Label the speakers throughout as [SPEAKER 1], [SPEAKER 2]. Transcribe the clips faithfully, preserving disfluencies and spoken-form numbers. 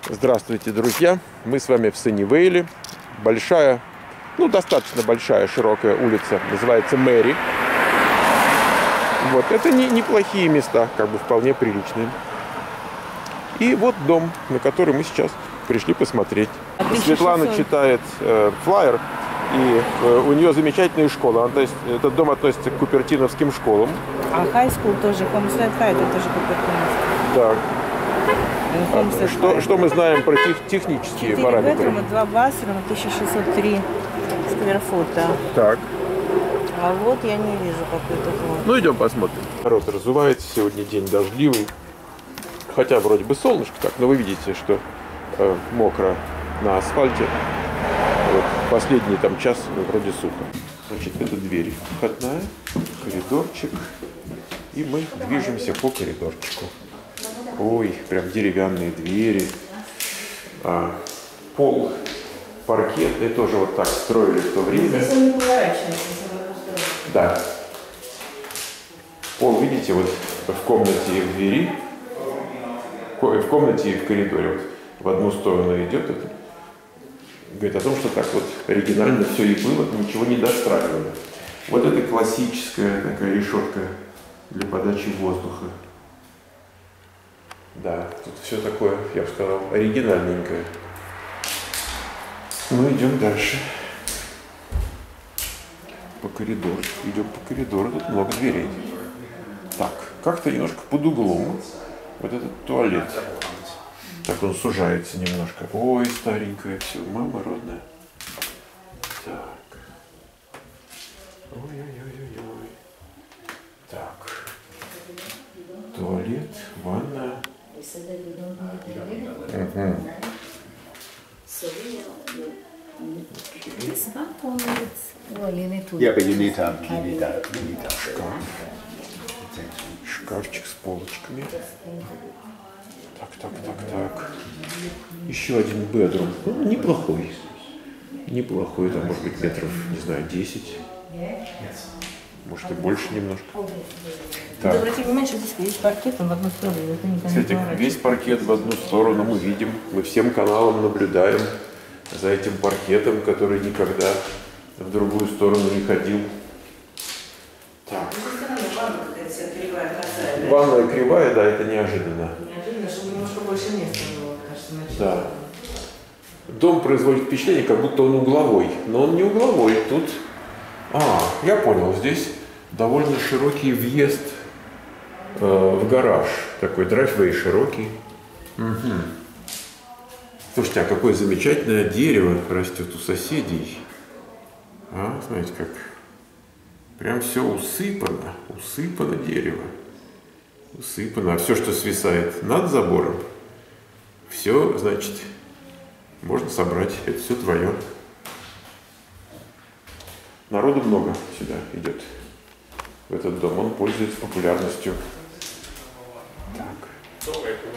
[SPEAKER 1] Здравствуйте, друзья! Мы с вами в Саннивейле. Большая, ну достаточно большая, широкая улица, называется Мэри. Вот, это не, неплохие места, как бы вполне приличные. И вот дом, на который мы сейчас пришли посмотреть. Светлана читает э, флаер, и э, у нее замечательная школа. Она, то есть, этот дом относится к купертиновским школам.
[SPEAKER 2] А хай-скул тоже, Homestead High, это тоже купертиновский.
[SPEAKER 1] Так. Что, что мы знаем про тех, технические параметры?
[SPEAKER 2] Бедрума, два бассейна, тысяча шестьсот три скверфута.
[SPEAKER 1] Так.
[SPEAKER 2] А вот я не вижу какой-то фон.
[SPEAKER 1] Ну, идем посмотрим. Народ разувается, сегодня день дождливый. Хотя вроде бы солнышко так, но вы видите, что э, мокро на асфальте. Вот, последний там час ну, вроде сухо. Значит, это дверь входная, коридорчик. И мы движемся по коридорчику. Ой, прям деревянные двери. А, пол, паркет. И тоже вот так строили в то время.
[SPEAKER 2] Здесь он не поворачивается.
[SPEAKER 1] Да. Пол, видите, вот в комнате и в двери. В комнате и в коридоре. Вот в одну сторону идет это. Говорит о том, что так вот оригинально все и было, ничего не достраивали. Вот это классическая такая решетка для подачи воздуха. Да, тут все такое, я бы сказал, оригинальненькое. Ну, идем дальше. По коридору. Идем по коридору, тут много дверей. Так, как-то немножко под углом. Вот этот туалет. Так он сужается немножко. Ой, старенькое все, мама родная. Так. Ой-ой-ой-ой-ой. Так. Туалет, ванна. Угу.
[SPEAKER 3] Yeah, but you need to have, you need that, you need that.
[SPEAKER 1] Шкаф. Шкафчик с полочками. Так, так, так, так. Еще один бедрум. Ну, неплохой. Неплохой, там может быть метров, не знаю, десять. Может и больше немножко. Так.
[SPEAKER 2] Обратите внимание, что здесь весь паркет, он в одну сторону.
[SPEAKER 1] Кстати, весь паркет в одну сторону мы видим. Мы всем каналам наблюдаем за этим паркетом, который никогда в другую сторону не ходил. Так. Ванная кривая, да, это неожиданно.
[SPEAKER 2] Неожиданно, чтобы немножко больше места было, кажется.
[SPEAKER 1] Да. Дом производит впечатление, как будто он угловой. Но он не угловой. Тут... А, я понял, здесь довольно широкий въезд э, в гараж. Такой драйввей широкий. Угу. Слушайте, а какое замечательное дерево растет у соседей. А, знаете как? Прям все усыпано. Усыпано дерево. Усыпано. А все, что свисает над забором, все, значит, можно собрать. Это все твое. Народу много сюда идет. В этот дом. Он пользуется популярностью. Так.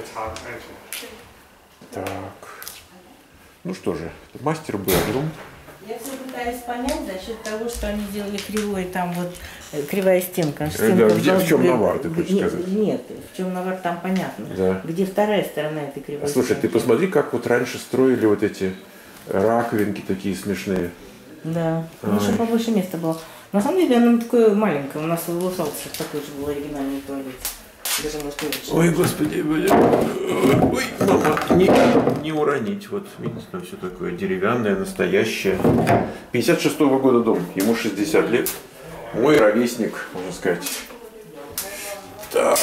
[SPEAKER 1] Так. Ну что же, это мастер бедрум.
[SPEAKER 2] Я все пытаюсь понять за счет того, что они сделали кривой, там вот кривая стенка.
[SPEAKER 1] Да, где, в чем навар, ты хочешь
[SPEAKER 2] нет,
[SPEAKER 1] сказать?
[SPEAKER 2] Нет, в чем навар, там понятно.
[SPEAKER 1] Да.
[SPEAKER 2] Где вторая сторона этой кривой
[SPEAKER 1] Слушай,
[SPEAKER 2] стенки.
[SPEAKER 1] ты посмотри, как вот раньше строили вот эти раковинки такие смешные.
[SPEAKER 2] Да, ну, чтобы побольше места было. На самом деле оно такое маленькое. У нас в Лос-Анджелесе такой же был оригинальный туалет. Даже может лучше.
[SPEAKER 1] Ой, господи, ой, мама, не, не уронить. Вот, видите, там все такое деревянное, настоящее. пятьдесят шестого года дом, ему шестьдесят лет. Мой ровесник, можно сказать. Так.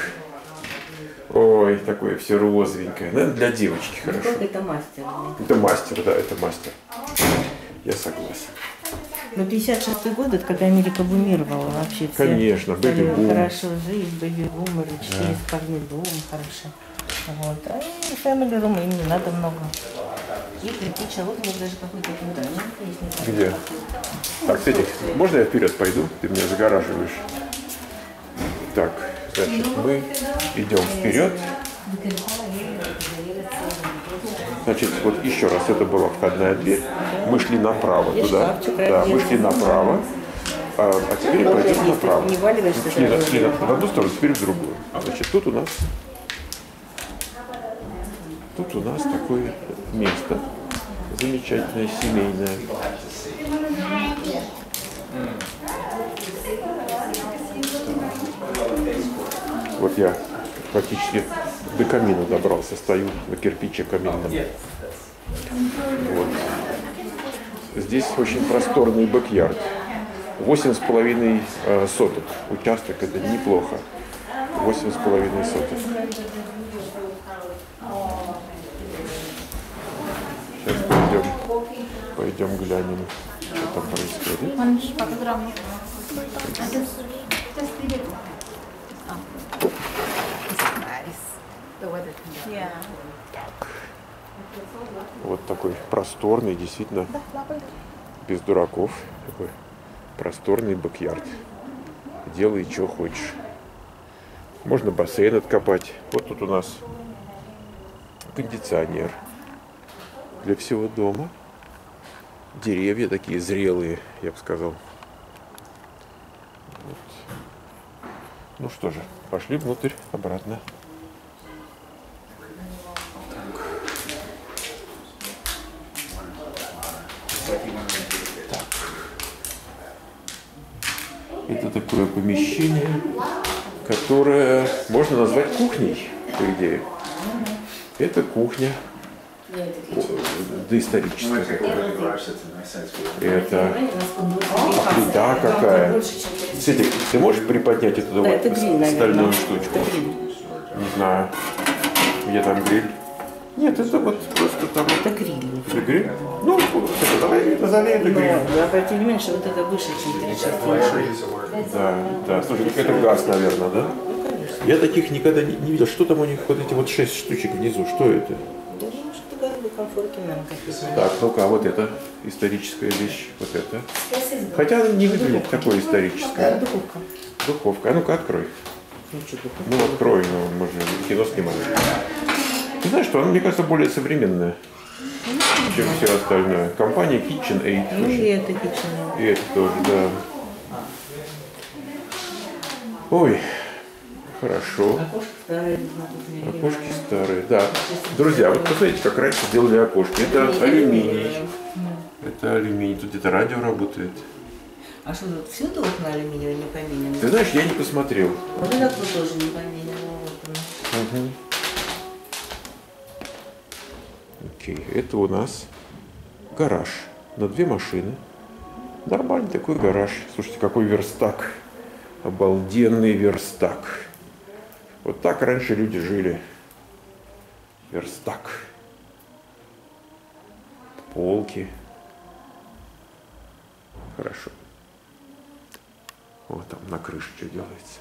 [SPEAKER 1] Ой, такое все розовенькое. Наверное, для девочки
[SPEAKER 2] Ну,
[SPEAKER 1] хорошо.
[SPEAKER 2] это мастер.
[SPEAKER 1] Это мастер, да, это мастер. Я согласен.
[SPEAKER 2] Но пятьдесят шестой год, это когда Америка бумировала вообще. Все
[SPEAKER 1] Конечно, бэби-бум.
[SPEAKER 2] Хорошо жить, бэби-бум, ручки, спальный дом, хорошо. Вот. А и family room им не надо много. И кирпич, а вот у них даже какой-то фундамент есть.
[SPEAKER 1] Где? Так, кстати, можно я вперед пойду? Ты меня загораживаешь. Так, значит, мы идем вперед. Значит, вот еще раз, это была входная дверь. Мы шли направо туда. Да, мы шли направо. А, а теперь пойдем направо. Шли, шли в одну сторону, теперь в другую. Значит, тут у нас Тут у нас такое место замечательное, семейное. Вот я практически до камина добрался, стою на кирпиче каминном. Вот. Здесь очень просторный бэк-ярд. Восемь с половиной э, соток. Участок, это неплохо. Восемь с половиной соток. Сейчас пойдем, пойдем глянем, что там происходит. Так. Вот такой просторный, действительно, без дураков, такой просторный бэк-ярд. Делай, что хочешь. Можно бассейн откопать. Вот тут у нас кондиционер для всего дома. Деревья такие зрелые, я бы сказал. Вот. Ну что же, пошли внутрь, обратно. Это такое помещение, которое можно назвать кухней, по идее. Это кухня, доисторическая такая. Это плита какая. Светик, ты можешь приподнять эту
[SPEAKER 2] Да, это гриль,
[SPEAKER 1] стальную
[SPEAKER 2] наверное.
[SPEAKER 1] штучку?
[SPEAKER 2] Это гриль.
[SPEAKER 1] Не знаю. Где там гриль? Нет, это вот просто там.
[SPEAKER 2] Это гриль.
[SPEAKER 1] Это гриль? Ну, это, давай назови это гриль.
[SPEAKER 2] Но обратите внимание, что вот это выше, чем три части.
[SPEAKER 1] Да, да, слушай, это газ, наверное, да? Я таких никогда не, не видел. Что там у них, вот эти вот шесть штучек внизу, что это?
[SPEAKER 2] Да, что-то газовые комфорки, наверное, какие-то.
[SPEAKER 1] Так, ну-ка, вот это историческая вещь, вот это. Хотя она не выглядит такой исторической.
[SPEAKER 2] Духовка.
[SPEAKER 1] Духовка, а ну-ка открой. Ну открой, ну мы же кино снимаем. Ты знаешь, что она, мне кажется, более современная, чем все остальное. Компания KitchenAid.
[SPEAKER 2] Ну и это KitchenAid.
[SPEAKER 1] И это тоже, да. Ой, хорошо.
[SPEAKER 2] Окошки старые.
[SPEAKER 1] Окошки старые, да. Друзья, вот посмотрите, как раньше делали окошки. Это алюминий. Это алюминий. Тут где-то радио работает.
[SPEAKER 2] А что тут всюду окна алюминиевые не поменены?
[SPEAKER 1] Ты знаешь, я не посмотрел.
[SPEAKER 2] Вот это вот тоже не поменено. Вот
[SPEAKER 1] Угу. Окей, это у нас гараж на две машины. Нормальный такой гараж. Слушайте, какой верстак. Обалденный верстак. Вот так раньше люди жили. Верстак. Полки. Хорошо. Вот там на крыше что делается.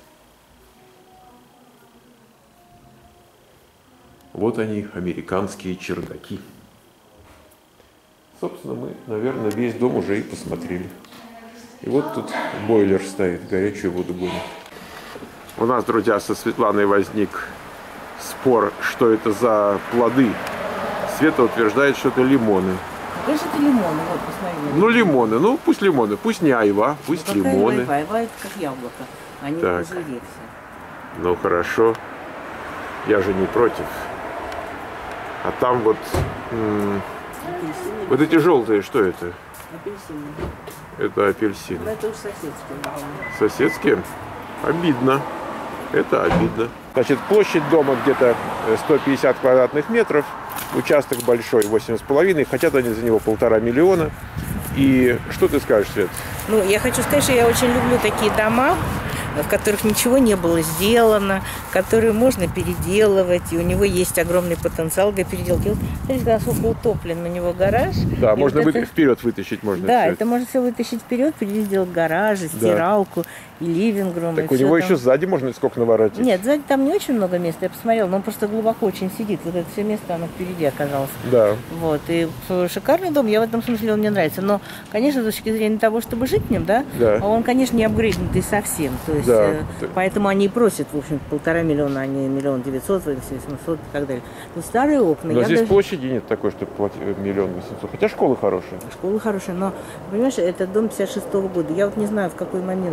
[SPEAKER 1] Вот они, американские чердаки. Собственно, мы, наверное, весь дом уже и посмотрели. И вот тут бойлер стоит, горячую воду гонит. У нас, друзья, со Светланой возник спор, что это за плоды. Света утверждает, что это лимоны.
[SPEAKER 2] Конечно, это лимоны, вот, посмотри.
[SPEAKER 1] Ну, лимоны, ну пусть лимоны, пусть не айва, пусть
[SPEAKER 2] Ну, какая
[SPEAKER 1] лимоны.
[SPEAKER 2] айва? Айва это как яблоко, они
[SPEAKER 1] Так.
[SPEAKER 2] уже все.
[SPEAKER 1] Ну, хорошо, я же не против. А там вот, м-
[SPEAKER 2] Апельсины.
[SPEAKER 1] вот эти желтые, что это?
[SPEAKER 2] Апельсины.
[SPEAKER 1] Это апельсины.
[SPEAKER 2] Ну, это уж соседские.
[SPEAKER 1] Соседские? Обидно. Это обидно. Значит, площадь дома где-то сто пятьдесят квадратных метров. Участок большой, восемь с половиной. Хотят они за него полтора миллиона. И что ты скажешь, Свет?
[SPEAKER 2] Ну, я хочу сказать, что я очень люблю такие дома, в которых ничего не было сделано, которые можно переделывать, и у него есть огромный потенциал для переделки. Вот, смотрите, насколько утоплен у него гараж.
[SPEAKER 1] Да,
[SPEAKER 2] И
[SPEAKER 1] можно
[SPEAKER 2] вот
[SPEAKER 1] вы...
[SPEAKER 2] это...
[SPEAKER 1] вперед вытащить можно.
[SPEAKER 2] Да,
[SPEAKER 1] всё
[SPEAKER 2] это можно все вытащить вперед, переделать гараж, и
[SPEAKER 1] Да.
[SPEAKER 2] стиралку, и ливинг-рум.
[SPEAKER 1] Так
[SPEAKER 2] и
[SPEAKER 1] у него
[SPEAKER 2] всё
[SPEAKER 1] еще
[SPEAKER 2] там.
[SPEAKER 1] сзади можно сколько наворотить.
[SPEAKER 2] Нет, сзади там не очень много места, я посмотрела, но он просто глубоко очень сидит. Вот это все место, оно впереди оказалось.
[SPEAKER 1] Да.
[SPEAKER 2] Вот, и шикарный дом, я в этом смысле он мне нравится. Но, конечно, с точки зрения того, чтобы жить в нем, да,
[SPEAKER 1] Да.
[SPEAKER 2] он, конечно, не апгрейднутый совсем. То есть,
[SPEAKER 1] Да.
[SPEAKER 2] э, поэтому они и просят, в общем, полтора миллиона, а не миллион девятьсот, восемьсот и так далее. Тут старые окна.
[SPEAKER 1] Но
[SPEAKER 2] я
[SPEAKER 1] здесь
[SPEAKER 2] даже-
[SPEAKER 1] площади нет такой, чтобы платить миллион восемьсот. Хотя школа хорошая.
[SPEAKER 2] Школа хорошая, но, понимаешь, это дом пятьдесят шестого года. Я вот не знаю, в какой момент поменяли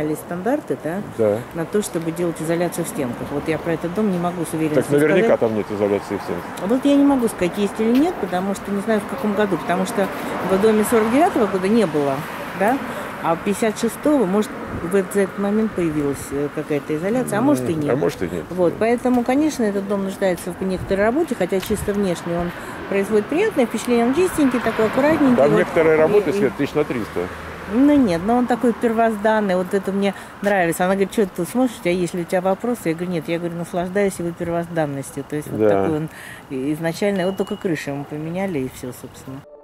[SPEAKER 2] создавались стандарты, да,
[SPEAKER 1] Да.
[SPEAKER 2] на то, чтобы делать изоляцию в стенках. Вот я про этот дом не могу с уверенностью
[SPEAKER 1] Так наверняка
[SPEAKER 2] сказать.
[SPEAKER 1] там нет изоляции в стенках.
[SPEAKER 2] Вот я не могу сказать, есть или нет, потому что не знаю в каком году, потому что в доме сорок девятого года не было, да, а пятьдесят шестого, может, в этот момент появилась какая-то изоляция, а может и нет.
[SPEAKER 1] А может и нет.
[SPEAKER 2] Вот, поэтому, конечно, этот дом нуждается в некоторой работе, хотя чисто внешне он производит приятное впечатление, он чистенький, такой аккуратненький.
[SPEAKER 1] Там
[SPEAKER 2] вот,
[SPEAKER 1] некоторые работы,
[SPEAKER 2] и- и-
[SPEAKER 1] Свет, тысяч на триста.
[SPEAKER 2] Ну нет, но он такой первозданный, вот это мне нравится. Она говорит, что ты тут смотришь, у тебя есть ли у тебя вопросы? Я говорю, нет, я говорю, наслаждаюсь его первозданностью. То есть вот
[SPEAKER 1] Да.
[SPEAKER 2] такой он изначально, вот только крышу ему поменяли и все, собственно.